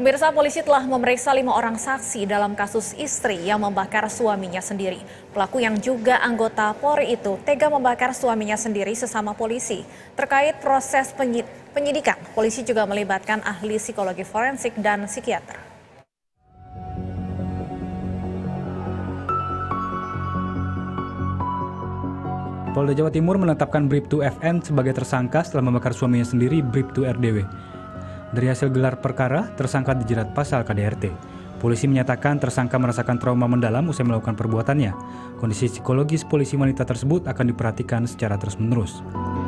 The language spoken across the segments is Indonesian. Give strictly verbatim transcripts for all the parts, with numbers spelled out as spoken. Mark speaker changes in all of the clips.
Speaker 1: Pemirsa, polisi telah memeriksa lima orang saksi dalam kasus istri yang membakar suaminya sendiri. Pelaku yang juga anggota Polri itu tega membakar suaminya sendiri sesama polisi. Terkait proses penyidikan, polisi juga melibatkan ahli psikologi forensik dan psikiater.
Speaker 2: Polda Jawa Timur menetapkan Bribtu F N sebagai tersangka setelah membakar suaminya sendiri, Bribtu R D W. Dari hasil gelar perkara, tersangka dijerat pasal K D R T. Polisi menyatakan tersangka merasakan trauma mendalam usai melakukan perbuatannya. Kondisi psikologis polisi wanita tersebut akan diperhatikan secara terus-menerus.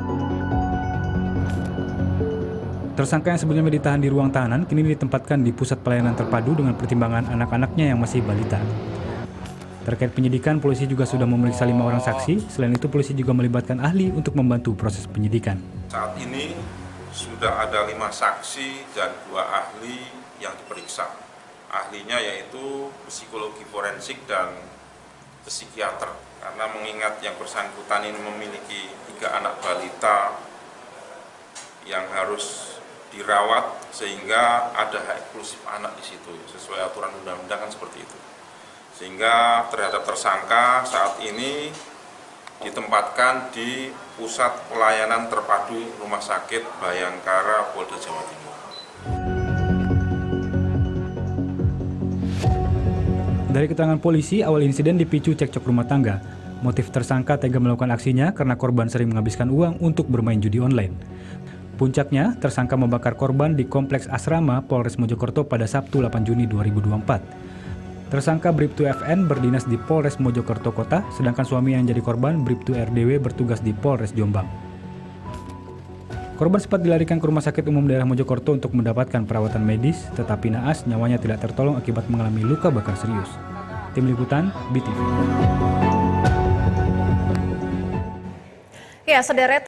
Speaker 2: Tersangka yang sebelumnya ditahan di ruang tahanan kini ditempatkan di pusat pelayanan terpadu dengan pertimbangan anak-anaknya yang masih balita. Terkait penyidikan, polisi juga sudah memeriksa lima orang saksi. Selain itu, polisi juga melibatkan ahli untuk membantu proses penyidikan.
Speaker 3: Saat ini sudah ada lima saksi dan dua ahli yang diperiksa. Ahlinya yaitu psikologi forensik dan psikiater. Karena mengingat yang bersangkutan ini memiliki tiga anak balita yang harus dirawat, sehingga ada hak eksklusif anak di situ. Sesuai aturan undang-undang kan seperti itu. Sehingga terhadap tersangka saat ini ditempatkan di Pusat Pelayanan Terpadu Rumah Sakit Bayangkara, Polda Jawa Timur.
Speaker 2: Dari keterangan polisi, awal insiden dipicu cekcok rumah tangga. Motif tersangka tega melakukan aksinya karena korban sering menghabiskan uang untuk bermain judi online. Puncaknya, tersangka membakar korban di Kompleks Asrama Polres Mojokerto pada Sabtu delapan Juni dua ribu dua puluh empat. Tersangka Bribtu F N berdinas di Polres Mojokerto Kota, sedangkan suami yang jadi korban, Bribtu R D W, bertugas di Polres Jombang. Korban sempat dilarikan ke Rumah Sakit Umum Daerah Mojokerto untuk mendapatkan perawatan medis, tetapi naas nyawanya tidak tertolong akibat mengalami luka bakar serius. Tim Liputan, B T V.
Speaker 1: Ya, sederet